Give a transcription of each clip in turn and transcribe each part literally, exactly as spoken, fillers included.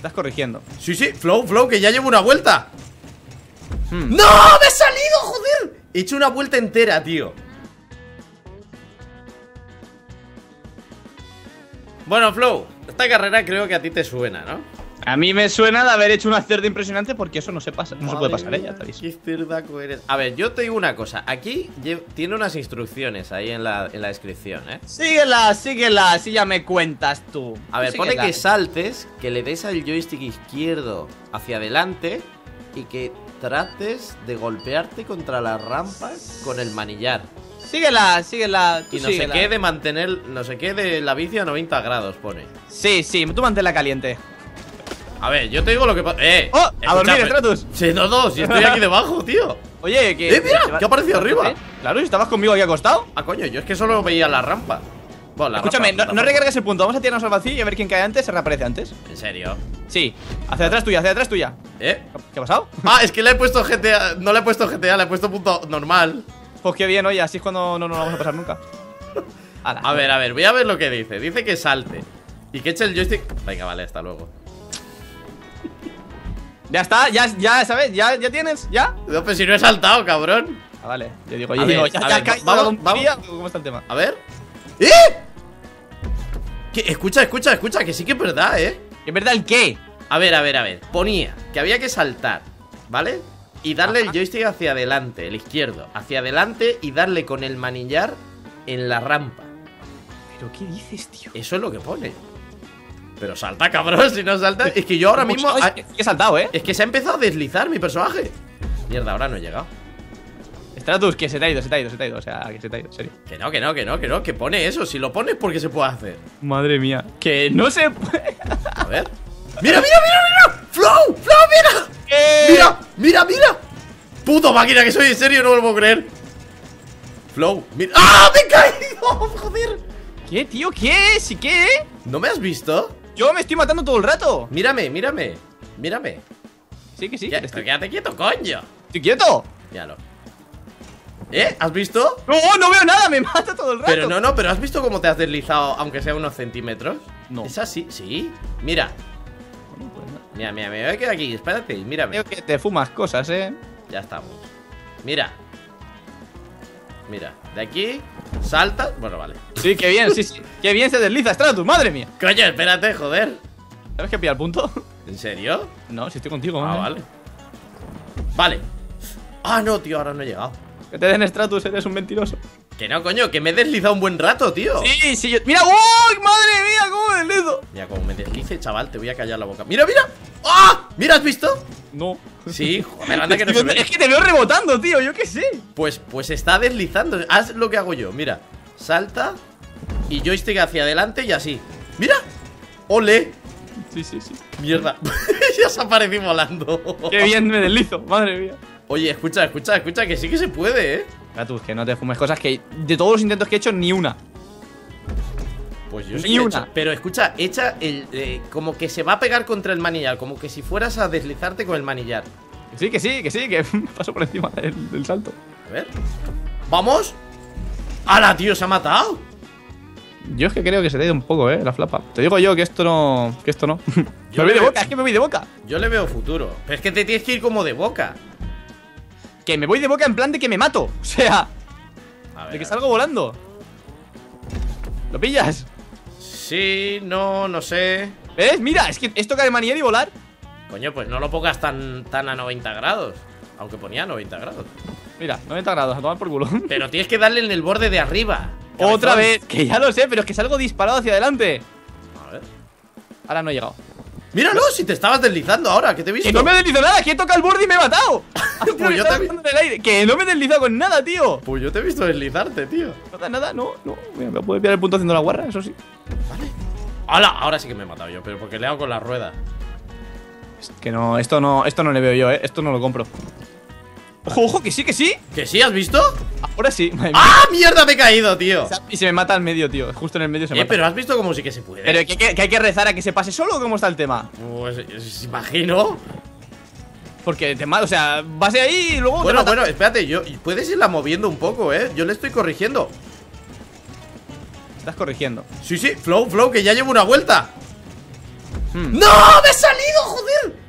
Estás corrigiendo. Sí, sí, Flow, Flow, que ya llevo una vuelta. hmm. ¡No! ¡Me he salido, joder! He hecho una vuelta entera, tío. Bueno, Flow, esta carrera creo que a ti te suena, ¿no? A mí me suena de haber hecho un acierto impresionante porque eso no se pasa. No Madre se puede pasar, mía, ¿eh? Ya está visto. Qué cerdaco eres. A ver, yo te digo una cosa. Aquí tiene unas instrucciones ahí en la, en la descripción, ¿eh? Síguela, síguela, así ya me cuentas tú. A ver, Síguela. pone que saltes, que le des al joystick izquierdo hacia adelante y que trates de golpearte contra las rampas con el manillar. Síguela, síguela. Tú Y no síguela. sé qué de mantener, no sé qué de la bici a noventa grados, pone. Sí, sí, tú manténla caliente. A ver, yo te digo lo que pasa. ¡Eh! ¡Oh! escucha, ¡A dormir, pero- Stratus! Sí, no, no, si estoy aquí debajo, tío. Oye, que. ¡Eh, mira! que- ¿Qué ha aparecido arriba? Claro, si estabas conmigo aquí acostado. Ah, coño, yo es que solo veía la rampa. Bueno, la Escúchame, rampa, no, la no rampa. recargues el punto. Vamos a tirarnos al vacío y a ver quién cae antes. Se reaparece antes. ¿En serio? Sí. Hacia atrás tuya, hacia atrás tuya. ¿Eh? ¿Qué ha pasado? Ah, es que le he puesto G T A. No le he puesto G T A, le he puesto punto normal. Pues qué bien, oye, así es cuando no nos lo vamos a pasar nunca. Ala. A ver, a ver, voy a ver lo que dice. Dice que salte y que eche el joystick. Venga, vale, hasta luego. Ya está, ya, ya, ¿sabes? Ya, ya tienes, ya. No, pero si no he saltado, cabrón. Ah, vale. Yo digo, A yo ver, digo, ya, a ya ver, ha caído vamos, la tontería, vamos. ¿cómo está el tema? A ver. ¡Eh! ¿Qué? Escucha, escucha, escucha, que sí que es verdad, ¿eh? ¿Es verdad el qué? A ver, a ver, a ver. Ponía que había que saltar, ¿vale? Y darle Ajá. el joystick hacia adelante, el izquierdo, hacia adelante y darle con el manillar en la rampa. ¿Pero qué dices, tío? Eso es lo que pone. Pero salta, cabrón, si no salta. Es que yo ahora mismo. Ay, es que he saltado, ¿eh? Es que se ha empezado a deslizar mi personaje. Mierda, ahora no he llegado. Stratus, que se te ha ido, se te ha ido, se te ha ido. O sea, que se te ha ido, en serio. Que no, que no, que no, que no, que pone eso. Si lo pones, porque se puede hacer. Madre mía. Que no se puede. A ver. ¡Mira, mira, mira, mira! ¡Flow! ¡Flow, mira! Eh. ¡Mira, mira, mira! ¡Puto máquina que soy! En serio, no me lo puedo creer. Flow, mira. ¡Ah! ¡Me he caído! ¡Joder! ¿Qué, tío? ¿Qué? ¿Sí qué? ¿No me has visto? Yo me estoy matando todo el rato. Mírame, mírame. Mírame. Sí, que sí. Ya, que estoy... quédate quieto, coño. ¡Estoy quieto! Míralo. ¿Eh? ¿Has visto? No, no veo nada, me mata todo el rato. Pero no, no, pero ¿has visto cómo te has deslizado, aunque sea unos centímetros? No. Es así, sí. Mira. Mira, mira, me voy a quedar aquí, espérate, mírame. Creo que te fumas cosas, eh. Ya estamos. Mira. Mira, de aquí saltas. Bueno, vale. Sí, qué bien, sí, sí. Qué bien se desliza, Stratus, madre mía. Coño, espérate, joder. ¿Sabes que pilla el punto? ¿En serio? No, si estoy contigo, Ah, madre. vale. Vale. Ah, no, tío, ahora no he llegado. Que te den Stratus, eres un mentiroso. Que no, coño, que me he deslizado un buen rato, tío. Sí, sí, yo. ¡Mira! ¡Oh! ¡Madre mía! ¿Cómo me deslizo? Mira, como me deslice, chaval, te voy a callar la boca. ¡Mira, mira! ¡Ah! ¿Mira, has visto? No. Sí, joder, anda que no se ve. Es que te veo rebotando, tío, yo qué sé. Pues, pues está deslizando. Haz lo que hago yo, mira. Salta y joystick hacia adelante y así. ¡Mira! ¡Ole! Sí, sí, sí. Mierda. Ya se apareció volando. Qué bien me deslizo, madre mía. Oye, escucha, escucha, escucha, que sí que se puede, ¿eh? Stratus, que no te fumes cosas que de todos los intentos que he hecho, ni una. Pues yo sí Ni que he una. hecho. Pero escucha, echa el. Eh, como que se va a pegar contra el manillar. Como que si fueras a deslizarte con el manillar. Que sí, que sí, que sí, que paso por encima del, del salto. A ver. ¡Vamos! ¡Hala, tío! ¡Se ha matado! Yo es que creo que se te ha ido un poco, eh, la flapa. Te digo yo que esto no. Que esto no. Yo me voy le de veo- boca, es que me voy de boca. Yo le veo futuro. Pero es que te tienes que ir como de boca. Que me voy de boca en plan de que me mato. O sea, A ver, de que a ver. salgo volando. ¿Lo pillas? Sí, no, no sé. ¿Ves? Mira, es que es tocar el manillar y volar. Coño, pues no lo pongas tan, tan a noventa grados. Aunque ponía noventa grados. Mira, noventa grados, a tomar por culo. Pero tienes que darle en el borde de arriba. Otra cabezón. vez, que ya lo sé, pero es que salgo disparado hacia adelante. A ver. Ahora no he llegado. Míralo, si te estabas deslizando ahora, que te he visto. Que no me deslizo nada, que he tocado el borde y me he matado. Pues yo Estaba también. volando en el aire. Que no me he deslizado con nada, tío. Pues yo te he visto deslizarte, tío. Nada, nada, no, no. Mira, me puedo pillar el punto haciendo la guarra, eso sí. Vale. ¡Hala! Ahora sí que me he matado yo, pero porque le hago con la rueda. Es que no, esto no, esto no le veo yo, eh. Esto no lo compro. Ojo, ojo, que sí, que sí. ¿Que sí? ¿Has visto? Ahora sí, madre mía. ¡Ah! ¡Mierda! Me he caído, tío. Y se me mata al medio, tío. Justo en el medio se Eh, mata. pero has visto cómo sí que se puede. Pero que, que- que hay que rezar a que se pase solo o cómo está el tema. Pues es- imagino. Porque te mata, o sea, vas ahí y luego te Bueno, mata. bueno, espérate, yo puedes irla moviendo un poco, eh. Yo le estoy corrigiendo. Estás corrigiendo. Sí, sí, flow, flow, que ya llevo una vuelta. Hmm. ¡No! ¡Me he salido,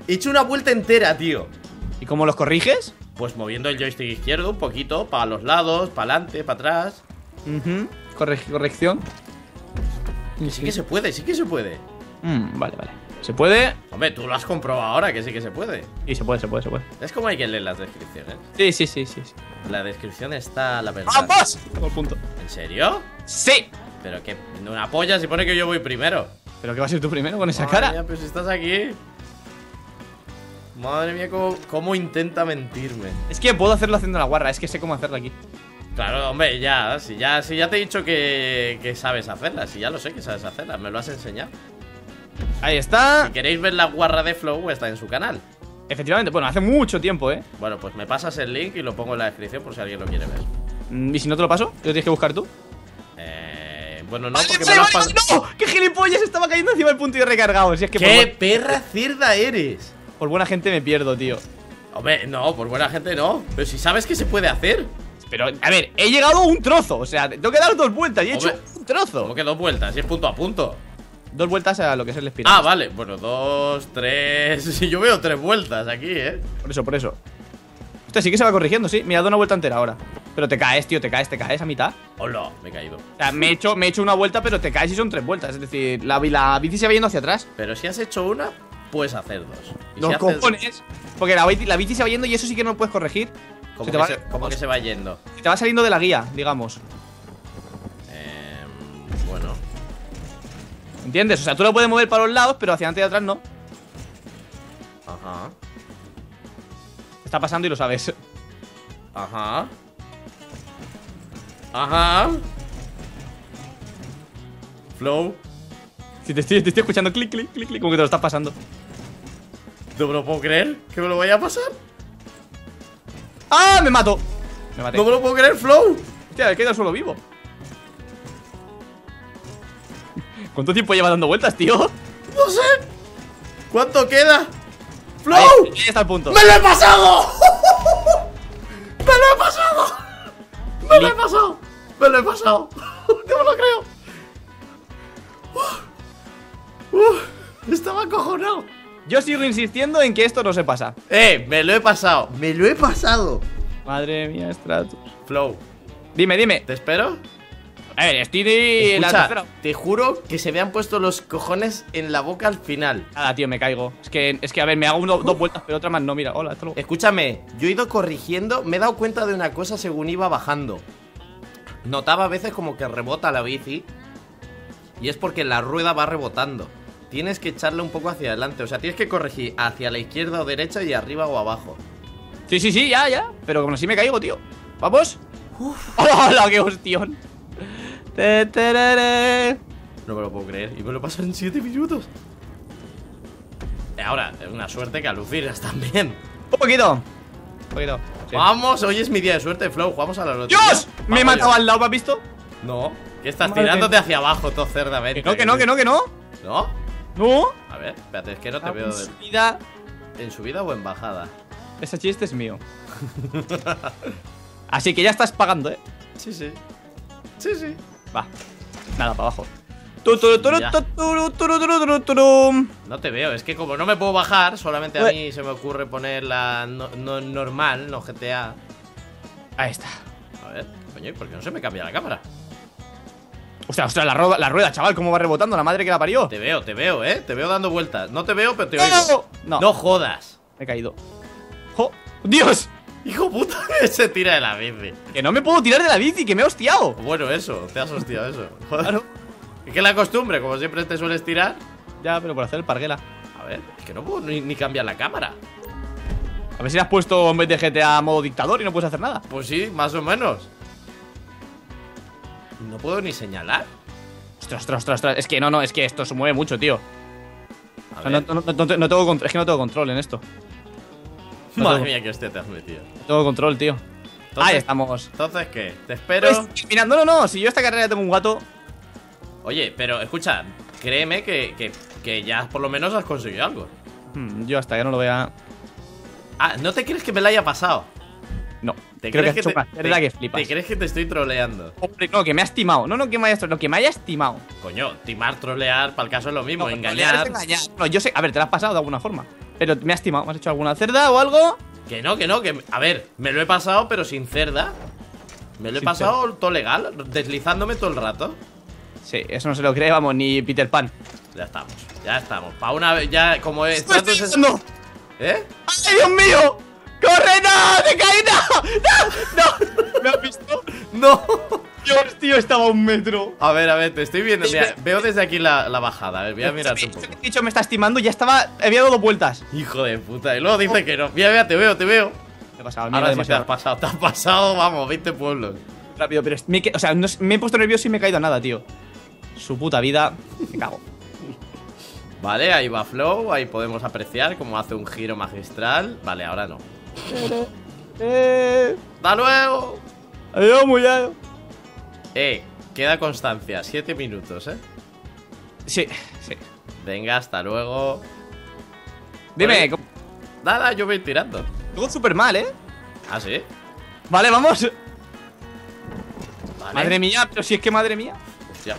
He hecho una vuelta entera, tío. ¿Y cómo los corriges? Pues moviendo el joystick izquierdo un poquito, para los lados, para adelante, para atrás. Uh-huh. Corre corrección. Sí que se puede, sí que se puede. Mm, vale, vale. ¿Se puede? Hombre, tú lo has comprobado ahora, que sí que se puede. Sí, se puede, se puede, se puede. Es como hay que leer las descripciones. Sí, sí, sí, sí, sí. La descripción está la verdad. ¡Vamos! Tengo el punto. ¿En serio? ¡Sí! Pero que una polla si pone que yo voy primero. ¿Pero qué vas a ser tú primero con esa Madre cara? mía, pero si estás aquí. Madre mía, cómo, cómo intenta mentirme. Es que puedo hacerlo haciendo la guarra, es que sé cómo hacerlo aquí. Claro, hombre, ya, si ya, si ya te he dicho que, que sabes hacerla, si ya lo sé que sabes hacerla, me lo has enseñado. Ahí está. Si queréis ver la guarra de Flow, está en su canal. Efectivamente, bueno, hace mucho tiempo, ¿eh? Bueno, pues me pasas el link y lo pongo en la descripción por si alguien lo quiere ver. Mm, ¿Y si no te lo paso? ¿Lo tienes que buscar tú? Eh, bueno, no, ¡Vale, porque vale, me lo has vale, pasado. ¡No! ¡Qué gilipollas! Estaba cayendo encima del punto y recargado. Si es que por, ¡Qué bu- perra cerda eres! por buena gente me pierdo, tío. Hombre, no, por buena gente no. Pero si sabes que se puede hacer. Pero, a ver, he llegado a un trozo. O sea, tengo que dar dos vueltas y he Hombre, hecho un trozo. ¿Cómo que dos vueltas? Si es punto a punto. Dos vueltas a lo que es el espiral. Ah, vale. Bueno, dos, tres. Sí, yo veo tres vueltas aquí, ¿eh? Por eso, por eso. Hostia, sí que se va corrigiendo, sí. Me ha dado una vuelta entera ahora. Pero te caes, tío, te caes, te caes a mitad. Hola, me he caído. O sea, me he hecho, me he hecho una vuelta, pero te caes y son tres vueltas. Es decir, la, la bici se va yendo hacia atrás. Pero si has hecho una, puedes hacer dos. Y Los si haces- cojones. Porque la bici, la bici se va yendo y eso sí que no lo puedes corregir. ¿Cómo, Se que, te va- se, cómo que se va yendo? Se te va saliendo de la guía, digamos. Eh, bueno. ¿Entiendes? O sea, tú lo puedes mover para los lados, pero hacia adelante y atrás no. Ajá. Está pasando y lo sabes. Ajá. Ajá. Flow. Si te estoy, te estoy escuchando clic, clic, clic, clic, como que te lo estás pasando. No me lo puedo creer. ¿Que me lo vaya a pasar? ¡Ah! ¡Me mato! Me maté. No me lo puedo creer, Flow. Hostia, he quedado solo vivo. ¿Cuánto tiempo lleva dando vueltas, tío? No sé. ¿Cuánto queda? ¡Flow! Ahí, ahí está el punto. ¡Me lo he pasado! ¡Me lo he pasado! ¡Me lo he pasado! ¡Me lo he pasado! ¡No me lo creo! Uf, uf, estaba acojonado. Yo sigo insistiendo en que esto no se pasa. ¡Eh! ¡Me lo he pasado! ¡Me lo he pasado! Madre mía, Stratus. Flow, Dime, dime. ¿te espero? A ver, estoy en la Escucha, tercera. te juro que se me han puesto los cojones en la boca al final. Nada, tío, me caigo. Es que, es que a ver, me hago uno- dos vueltas, pero otra más no. Mira, hola, hasta luego. Escúchame, yo he ido corrigiendo, me he dado cuenta de una cosa según iba bajando. Notaba a veces como que rebota la bici. Y es porque la rueda va rebotando. Tienes que echarle un poco hacia adelante. O sea, tienes que corregir hacia la izquierda o derecha y arriba o abajo. Sí, sí, sí, ya, ya. Pero como así me caigo, tío. ¿Vamos? ¡Hola, qué hostión! Te, terere. No me lo puedo creer. Y me lo paso en siete minutos. Ahora, es una suerte que alucinas también. Un poquito. Un poquito. Sí. Vamos, hoy es mi día de suerte, Flow. Jugamos a la lotería. ¡Dios! Me he Vamos matado ya. al lado, ¿me has visto? No, que estás Madre tirándote mía. hacia abajo todo cerdamente. Que no, que no, que no, que no. ¿No? No. A ver, espérate, es que no te Ah, veo en de- subida. en subida o en bajada. Ese chiste es mío. Así que ya estás pagando, ¿eh? Sí, sí. Sí, sí. Va. Nada, para abajo. Tu, tu, tu, Ya. tu, tu, tu, tu, tu, tu, tu, tu. No te veo, es que como no me puedo bajar, solamente a Ué. mí se me ocurre poner la no, no- normal, no G T A. Ahí está. A ver, coño, ¿y por qué no se me cambia la cámara? Ostras, ostras, la rueda, la rueda, chaval, cómo va rebotando, la madre que la parió. Te veo, te veo, eh. Te veo dando vueltas. No te veo, pero te ¡No! oigo. No. No jodas. Me he caído. ¡Jo! ¡Dios! Hijo puta, que se tira de la bici. Que no me puedo tirar de la bici, que me he hostiado. Bueno, eso, te has hostiado eso. Joder. Claro. Es que la costumbre, como siempre te sueles tirar. Ya, pero por hacer el parguela. A ver, es que no puedo ni, ni cambiar la cámara. A ver si le has puesto en vez de G T A modo dictador y no puedes hacer nada. Pues sí, más o menos. No puedo ni señalar. Ostras, ostras, ostras, ostras. Es que no, no, es que esto se mueve mucho, tío. A O sea, no, ver. no, no, no, no tengo control, es que no tengo control en esto. No Madre tengo- mía, que hostia te has metido. no tengo control, tío. Entonces- Ahí estamos. Entonces, ¿qué? Te espero. Pues, mira, no, no, no. Si yo esta carrera tengo un gato. Oye, pero escucha, créeme que, que, que ya por lo menos has conseguido algo. hmm, yo hasta que no lo vea. Ah, ¿no te crees que me la haya pasado? No. ¿Te Creo que crees has que hecho te, una cerda te- que flipas. ¿Te crees que te estoy troleando? Hombre, no, que me ha estimado. No, no, que me haya estimado. No, que me haya estimado. Coño, timar, trolear, para el caso es lo mismo, No, engañar. trolear es engañar. No, yo sé. A ver, te la has pasado de alguna forma. Pero me has timado. ¿Me has hecho alguna cerda o algo? Que no, que no, que... A ver, me lo he pasado, pero sin cerda. Me lo he Sin pasado todo legal, deslizándome todo el rato. Sí, eso no se lo cree, vamos, ni Peter Pan. Ya estamos, ya estamos. Para una vez, ya como es... ¡Me estoy es- yendo! ¿Eh? ¡Ay, Dios mío! ¡Corre, no! ¡Te caí, no! ¡No! ¡No! ¿Me has visto? ¡No! Dios, tío, estaba a un metro. A ver, a ver, te estoy viendo. Mira, veo desde aquí la, la bajada. A ver, voy a mirarte un Esto poco. que he dicho me está estimando, ya estaba. Había dado vueltas. Hijo de puta. Y luego dice que no. Mira, mira, te veo, te veo. Me he pasado, Ahora sí te demasiado has pasado, te has pasado, vamos, veinte pueblos. rápido, pero es- me, he que- o sea, no, me he puesto nervioso y me he caído a nada, tío. Su puta vida. Me cago. Vale, ahí va Flow, ahí podemos apreciar cómo hace un giro magistral. Vale, ahora no. Eh. ¡Hasta luego! Adiós, muchacho. Eh, queda constancia, siete minutos, eh. Sí, sí. Venga, hasta luego. Dime, Oye. ¿cómo- Nada, yo voy tirando. todo súper mal, ¿eh? ¿Ah, sí? Vale, vamos. Vale. Madre mía, pero si es que madre mía. Hostia.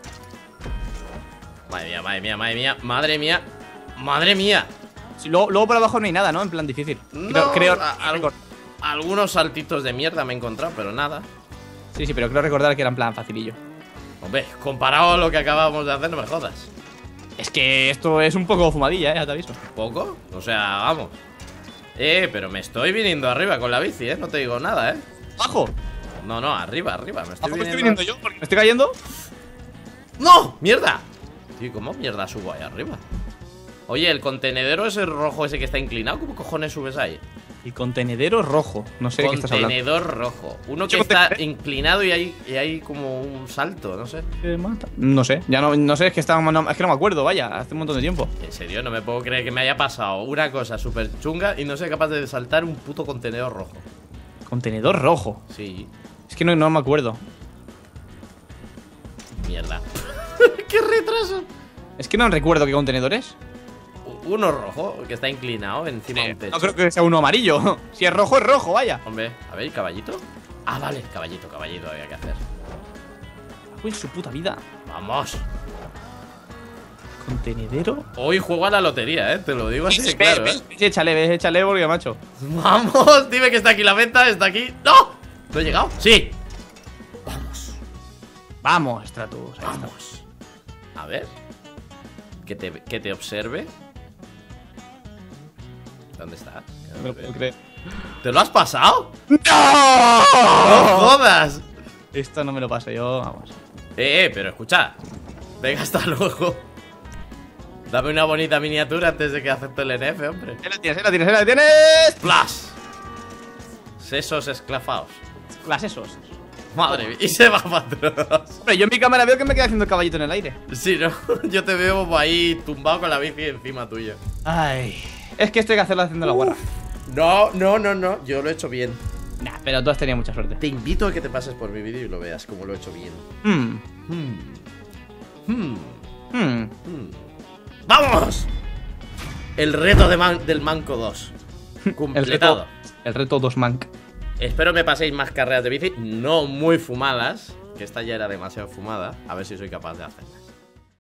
Madre mía, madre mía, madre mía, madre mía. Madre mía. Si luego, luego por abajo no hay nada, ¿no? En plan difícil. No, creo, creo- a- algo- algunos saltitos de mierda me he encontrado, pero nada. Sí, sí, pero creo recordar que era en plan facilillo. Hombre, comparado a lo que acabábamos de hacer, no me jodas. Es que esto es un poco fumadilla, ¿eh? Ya te aviso. ¿Poco? O sea, vamos. Eh, pero me estoy viniendo arriba con la bici, eh. No te digo nada, eh. ¡Abajo! No, no, arriba, arriba. Me estoy ¿Abajo me viniendo. estoy viniendo yo? Porque me estoy cayendo. ¡No! ¡Mierda! Tío, ¿cómo mierda subo ahí arriba? Oye, el contenedero ese rojo ese que está inclinado, ¿cómo cojones subes ahí? Y contenedero rojo. No sé de qué estás hablando. Contenedor rojo. Uno que ¿Qué está contenedor? inclinado y hay, y hay como un salto, no sé. ¿Qué mata? No sé, ya no, no sé, es que, estaba, no, es que no me acuerdo, vaya, hace un montón de tiempo. En serio, no me puedo creer que me haya pasado una cosa súper chunga y no soy capaz de saltar un puto contenedor rojo. Contenedor rojo. Sí, Es que no, no me acuerdo. mierda. ¡Qué retraso! Es que no recuerdo qué contenedor es. Uno rojo que está inclinado encima de un techo. No creo que sea uno amarillo. Si es rojo, es rojo, vaya. Hombre, a ver, ¿caballito? Ah, vale, caballito, caballito había que hacer. Uy, su puta vida. Vamos. ¿Contenedero? Hoy juego a la lotería, eh. Te lo digo así de Ves, claro, ves, eh. ves, échale, ves, échale, porque macho. Vamos, dime que está aquí la venta, está aquí. ¡No! ¿No he llegado? Sí. Vamos, Vamos, Stratus. ahí está. vamos. A ver. Que te, que te observe. ¿Dónde estás? Que No no me lo te puedo veo. creer. ¿Te lo has pasado? ¡No ¡No! jodas! Esto no me lo paso yo, vamos. Eh, eh, pero escucha. Venga, hasta luego. Dame una bonita miniatura antes de que acepte el N F, hombre. Ahí la tienes, ahí la tienes, ahí la tienes. ¡Flash! Sesos esclafados. Las esos. Madre mía. Y se va para atrás. Hombre, yo en mi cámara veo que me queda haciendo el caballito en el aire. Sí, ¿no? Yo te veo ahí tumbado con la bici encima tuya. Ay. Es que esto hay que hacerlo haciendo la guarra. No, no, no, no. Yo lo he hecho bien. Nah, pero tú has tenido mucha suerte. Te invito a que te pases por mi vídeo y lo veas como lo he hecho bien. Hmm. Hmm. Hmm. Hmm. Hmm. ¡Vamos! El reto de man- del Manco dos. El Completado. reto, el reto dos mank. Espero me paséis más carreras de bici. No muy fumadas. Que esta ya era demasiado fumada. A ver si soy capaz de hacerla.